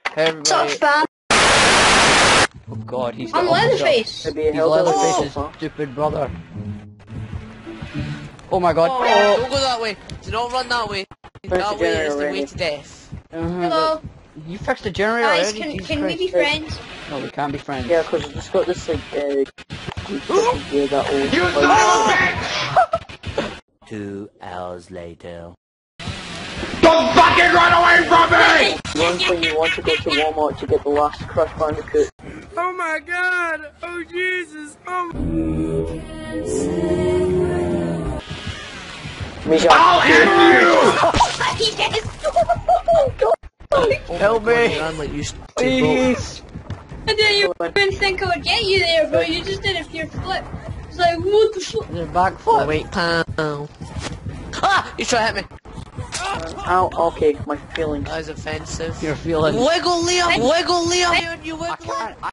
Hey everybody. What's up, fam? Oh god, he's I'm got Leatherface. He's Leatherface's stupid brother. Oh my god. Oh, don't go that way. Do not run that way. That way is the way to death. Hello. You fixed the generator Guys, already? can we be friends? No, we can't be friends. Yeah, because I just got this like gear that old. You bitch! 2 hours later. Don't fucking run away from me! Run when you want to go to Walmart to get the last Crash Bandicoot. Oh my god! Oh Jesus! Oh. I'll end you! Help me! Run like you Please! I didn't think I would get you there, bro. You just did a pure flip. It's like, what the fuck? There's a backflip. Wait, pow. Ah! You try to hit me. Ow, okay, my feelings. That is offensive. You're feeling... Wiggle, Liam! Wiggle, Liam! You wiggle!